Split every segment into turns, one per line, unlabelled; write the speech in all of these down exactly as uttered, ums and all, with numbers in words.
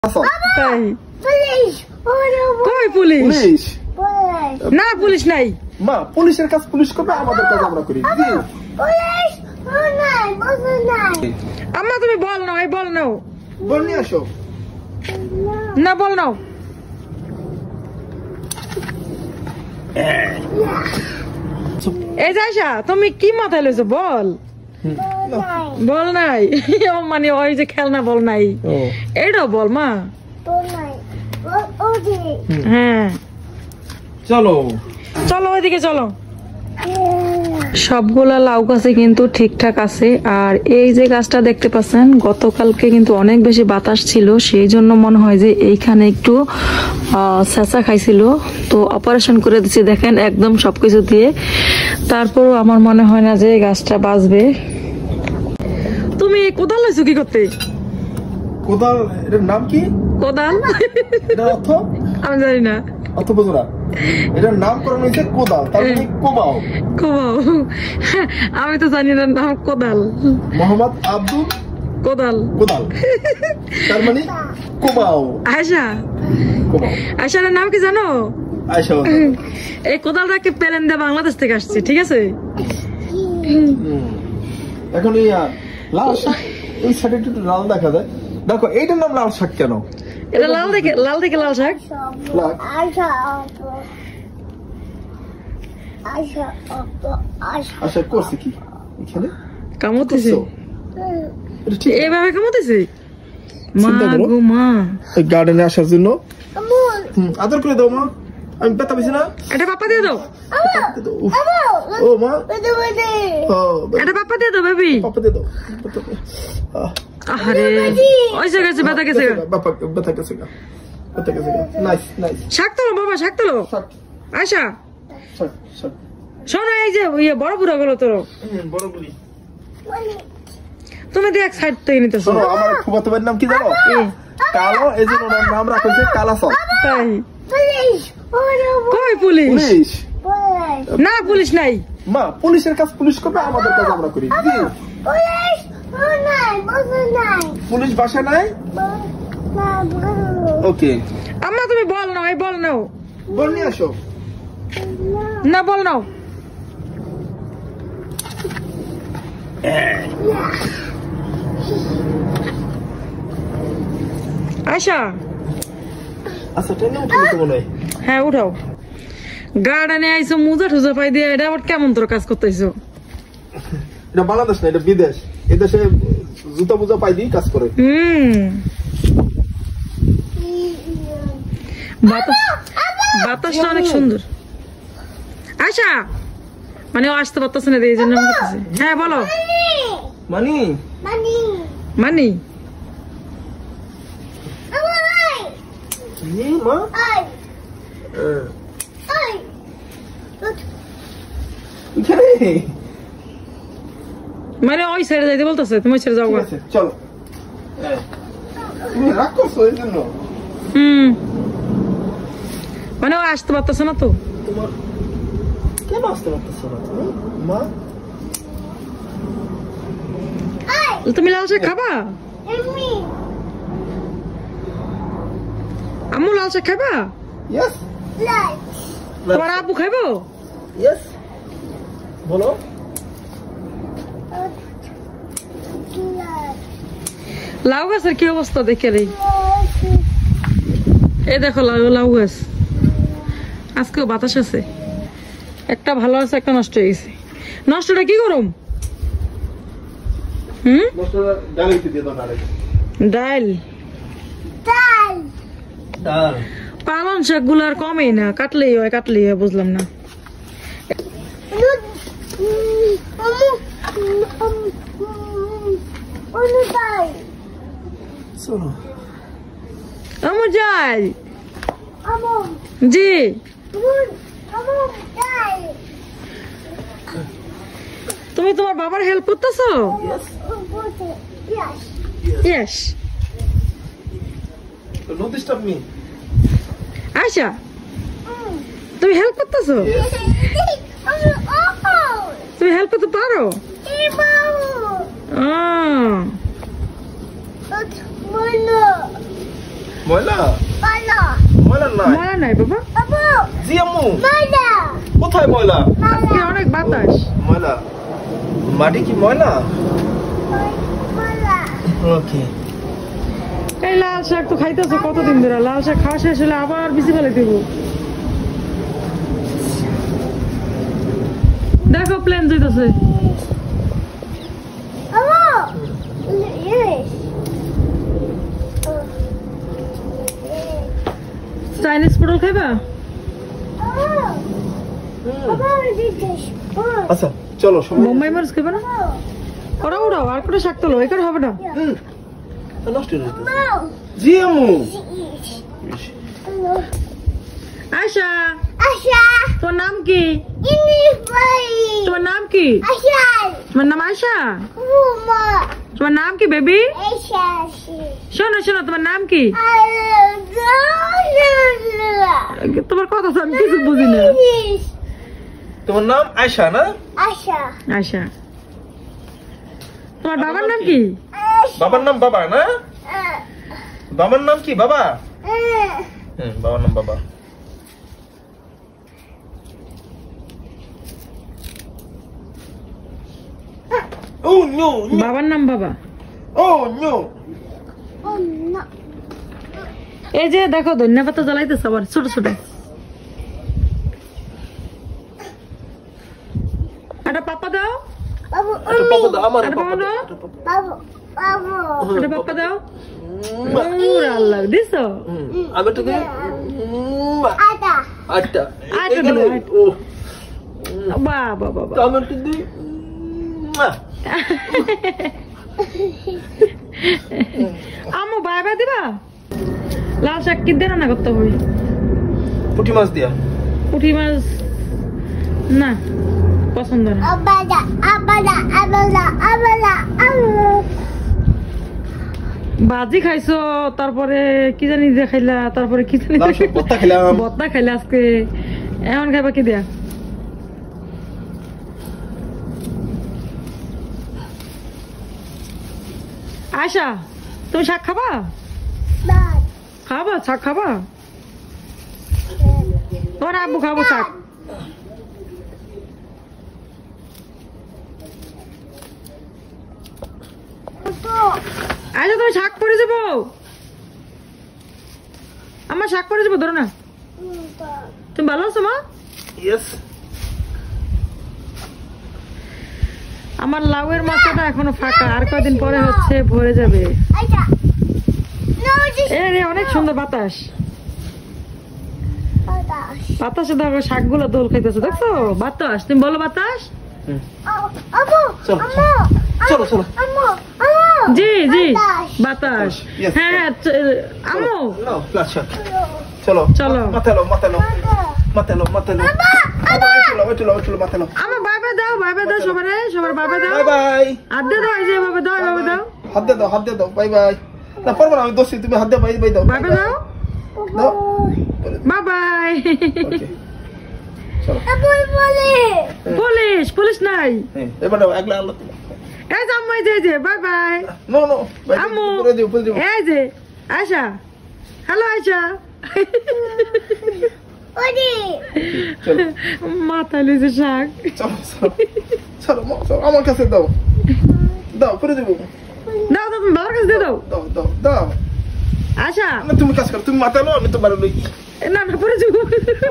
তাই কই পুলিশ? না পুলিশ নাই
মা, পুলিশের কাজ পুলিশ করবে, আমাদের কাজ আমরা করি।
আম্মা তুমি বল নাও, এই বল নাও,
বল নিয়ে আসো।
না বল নাও। এই যাইসা তুমি কি মাথায় লইছো? বল বল নাই মানে ওই যে খেলনা বল নাই, এইটাও বল মা। হ্যাঁ
চলো
চলো ওইদিকে চলো। সবগুলা লাউ গাছে কিন্তু ঠিকঠাক আছে। আর এই যে গাছটা দেখতে পাচ্ছেন, গতকালকে কিন্তু অনেক বেশি বাতাস ছিল, সেই জন্য মনে হয় যে এইখানে একটু চেঁচা খাইছিল, তো অপারেশন করে দিচ্ছে দেখেন একদম সবকিছু দিয়ে। তারপরও আমার মনে হয় না যে গাছটা বাঁচবে। তুমি কোদাল লইছো কি করতে?
কোদাল, এটার নাম কি?
কোদাল
এটার অর্থ
আমি জানি না।
অর্থ বুঝো না? এটার নামকরণ হয়েছে কোদাল, তার মানে কোবাও।
কোবাও, আমি তো জানি না নাম কোদাল।
মোহাম্মদ আব্দুল
কোদাল
কোদাল, তার মানে কোবাও।
আয়শা,
কোবাও।
আয়শার নাম কি জানো?
আয়শা।
এই কোদালটা কি প্লেন দিয়ে বাংলাদেশ থেকে আসছে, ঠিক আছে?
এখন এই লাল শাক, এই শাক একটু লাল দেখা যায়। দেখো এইটার নাম লাল শাক কেন?
এটা লাল দেখে, লাল দেখে লাল শাক।
আচ্ছা করছে কি এখানে?
কামড়তেছে, এইভাবে কামড়তেছে। মা গো মা,
গার্ডেনে আসার জন্য আদর করে দাও মা। আমি ব্যথা পেয়েছি না?
এটা পাপা দিয়ে দাও।
ও মা,
এটা পাপা দিয়ে দাও বেবি,
পাপা দিয়ে দাও।
আরে ওই জায়গা গেছে, ব্যথা গেছে,
বাবা ব্যথা গেছে, ব্যথা গেছে। Nice nice.
শাক তোলো বাবা, শাক তোলো। আয়শা শোনো, এই যে ইয়ে বড় বুড়া গুলো তোলো,
বড় গুলি।
তুমি দেখ সাইড থেকে নিতেছো।
শোনো, আমার ফুফাতো ভাইয়ের নাম কি জানো? কালো, এই জন্য ওনার নাম রাখা হয়েছে কালা সব।
তাই কই পুলিশ? না পুলিশ নাই
মা, পুলিশের কাজ পুলিশ করবে, আমাদের কাজ আমরা করি। পুলিশ বাসা নাই? ওকে
আম্মা তুমি বল নাও, এই বল নাও,
বল নিয়ে আসো।
না বল নাও। আয়শা
আচ্ছা ট্রেনে উঠে মনে হয়।
হ্যাঁ উঠাও। গার্ডেনে আইসো, মুজা টুজা পাই দিয়ে, এটা আবার কেমন তোর কাজ করতেছো?
এটা বাংলাদেশ না, এটা বিদেশ। এই দেশে জুতা মুজা পাই দিয়ে কাজ করে।
হুম, বাতাস, বাতাসটা অনেক সুন্দর। আয়শা মানে ও আসতে পারতেছে না, এই জন্য বলতেছে। হ্যাঁ বলো।
মানি
মানি
মা,
মানে ওই ছেড়ে যাইতে বলতেছে, তুমি ছেড়ে যাও।
চলো, তুমি রাগ করছো এই জন্য?
হুম, মানে ও আসতে পারতেছে না তো।
তোমার কেন আসতে পারতেছো না মা?
তুমি লাল শাক খাবা? আম্মু লাল শাক খাবা?
ইয়েস।
তোমার আব্বু খাইবো?
ইয়েস। বলো।
লাউ গাছের কি অবস্থা দেখে রে, এই দেখো লাউ, লাউ গাছ আজকেও বাতাস আছে, একটা ভালো আছে, একটা নষ্ট হয়ে গেছে। নষ্টটা কি গরম? হুম, ডাল
ডাল
পালন শাক গুলো আর কমেই না, কাটলেই হয়, কাটলেই হয়, বুঝলাম না। আমু যাই জি, তুমি তোমার বাবার হেল্প করতেছো? ইয়েস। আয়শা তুমি হেল্প করতেছো? তুমি হেল্প করতে পারো?
ময়লা
Mala.
ময়লা নাই
ময়লা নাই বাবা,
Abu.
জি আম্মু
Mala.
কোথায় ময়লা
আজকে অনেক বাতাস।
ময়লা মাটি কি ময়লা
Mala.
ওকে
এই লাল শাক তো খাইতেছে কতদিন ধরে, লাল শাক খাওয়া শেষ হলে আবার বিচি ফেলে দিব। দেখো প্লেন যাইতেছে।
Abu. Yes.
চাইনিজ পটল খাইবা?
Abu. Abu, this.
আচ্ছা চলো সময়
বোম্বাই মরিচ খাইবা না? ওরা উড়াও, আর কোনো শাক তোলো, এখানে হবে না।
হুম, নষ্ট হয়ে যেত
Abu.
জি আম্মু
আয়শা,
Asha.
তোমার নাম কি?
Ini boy.
তোমার নাম কি?
Asha.
তোমার নাম আয়শা?
Uma.
তোমার নাম কি বেবি?
Asha.
শোনো শোনো, তোমার নাম কি? তোমার কথা তো আমি কিছু বুঝি না।
তোমার নাম আয়শা না
Asha.
আয়শা। তোমার বাবার নাম কি?
বাবার নাম বাবা না বাবার নাম কি বাবা হুম বাবার নাম বাবা ও নো
বাবার নাম বাবা।
ও নো
Oh no.
এই যে দেখো ধনিয়া পাতা জ্বালাইতেছে আবার ছোট ছোট। একটা পাপা দাও,
Babu,
এটা পাপা দাও আমার
একটা
পাপা
পাপা
দাও
দাও,
babu, babu.
একটা পাপা দাও। ওরে আল্লাহ, দিছো?
হুম, আমি তো দিই
Ada.
আটটা
আটটা
এখানে
দিবো, আটটা।
ও
বাহ বাহ বাহ বাহ।
টমেটো দিই
আম্মু বাই বাই দিবা? লাল শাক কিনতে রান্না করতে হবে।
পুঁটি মাছ দিয়া
পুঁটি মাছ না, পছন্দ না।
Abada, abada, abada, abada, abada.
বাজি খাইছো, তারপরে কি জানি দিয়ে খাইলা, তারপরে কি জানি
লাল শাক ভর্তা খেলাম
ভর্তা খাইলা আজকে, এখন খাইবা কি দিয়া? আয়শা, তুমি শাক খাবা?
Bad.
খাবা শাক খাবা? তোমার আব্বু খাবো শাক। আচ্ছা তুমি শাক পরে যাবো, আমার শাক পরে যাবো, ধরো না। তুমি ভালো আছো মা?
ইয়েস
আমার লাউয়ের মাথাটা এখনো ফাঁকা, আর কয়দিন পরে হচ্ছে ভরে যাবে।
Ada. No, just
এ রে, অনেক সুন্দর বাতাস,
ada.
বাতাসে দেখো শাকগুলো দোল খাইতেছে, দেখছো? বাতাস, তুমি বলো বাতাস।
Oh, Abu,
Chalo,
Amu,
চলো চলো
Amu, Amu.
জি জি
বাতাস।
বাতাস,
Yes,
হ্যাঁ হ্যাঁ চ- আম্মু
নাও লাল শাক চলো
চলো।
মাথালো মাথালো
Ada.
মাথালো মাথালো চলো চলো চলো মাথালো
আমার বাই বাই দাও, বাই বাই দাও সবারে, সবার বাই বাই দাও।
বাই বাই
আর দিয়ে দাও, এই যে বাবা দাও, বাবা দাও,
হাত দিয়ে দাও হাত দিয়ে দাও বাই বাই না পারবো না আমি দোষী তুমি হাত দিয়ে বাই বাই দাও
বাই বাই দাও,
দাও
বাই বাই।
ওকে চলো
Abu, boleh.
পুলিশ পুলিশ নাই,
হ্যাঁ এবার দাও একলা আল্লাহ
এই যে আম্মু, এই যে, এই যে bye bye.
No no bye
আম্মু
পুরো দিও পুরো দিও
এই যে আয়শা, হ্যালো আয়শা।
Odi.
চলো
মাথায় লইছে শাক।
চলো চলো চলো মা, চলো আমার কাছে দাও দাও পুরো দেবো
দাও দাও, তুমি বাবার কাছে দিয়ে দাও।
দাও দাও দাও
আয়শা,
না তুমি কাজ করো তুমি মাথালো আমি তোমার লই
এ না না, পরে যাবো,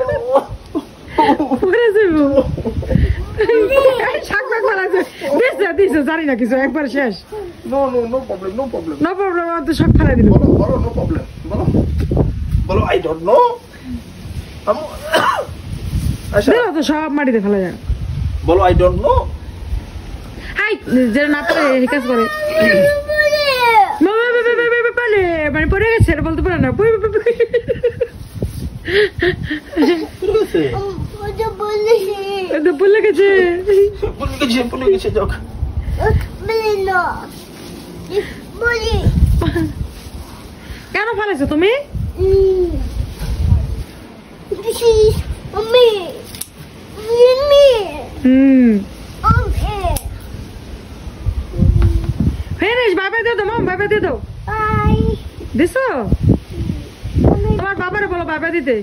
পরে যাবো। এই শাক ফাক ফেলাইছে, দিছে দিছে, জানি না কিছু, একবার শেষ।
No no no problem no problem
no problem, আমার তো সব ফেলাই দিল।
বলো বলো নো প্রবলেম বলো বলো আই ডোন্ট নো আমু আচ্ছা
দিল তো সব মাটিতে ফেলা যায়।
বলো আই ডোন্ট নো
হাই, যেটা না পারে এই কাজ করে।
Boleh.
মা, বে, বে, বে, বে, বে, পারে, মানে পড়ে গেছে, এটা বলতে পারে না। বই, বই, বই, বই।
পুরো গেছে
Udah boleh.
এটা ভুলে গেছে।
পুরো গেছে পুরো গেছে যাও
Boleh no. Boleh.
কেন ফেলাইছো তুমি?
Hmm. This is mommy. Mommy.
হুম,
Mommy.
ফেরেশ, বাই বাই দিয়ে দাও, মম, বাই বাই দিয়ে দাও।
Bye.
দিছো? বাবা দিতে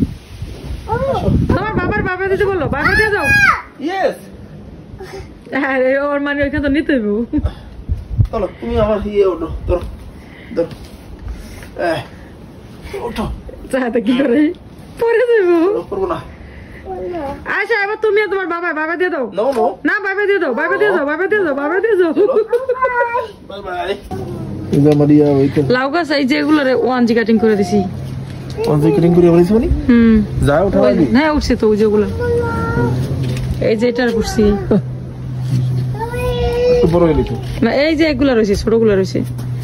তোমার বাবার বাবা দিতে বলো বাবা দিয়ে যাও
ইয়েস
হ্যাঁ ওর মানে ওইখানে তো নিতে হইব
চলো তুমি আমার ইয়ে ওঠো ধরো ধরো এহ, ওঠো
চাহাতে কি করে পরে যাইব
করবো না
আচ্ছা এবার তুমি আর তোমার বাবা বাবা দিয়ে দাও
নো নো
না বাবা দিয়ে দাও বাবা দিয়ে দাও বাবা দিয়ে দাও বাবা দিয়ে দাও
বাই বাই ইদা মারিয়া ওইতে
লাউ গাছ এই যেগুলো রে ওয়ান জি কাটিং করে দিছি
কোন যে কাটিং করে বলিস মানে
হুম
যা উঠা
ওই-
লাগি
হ্যাঁ উঠছে তো ওই যেগুলো এই যে এটার করছি
একটু বড় হয়ে গেছে
না এই যে এগুলা রয়েছে ছোটগুলা রয়েছে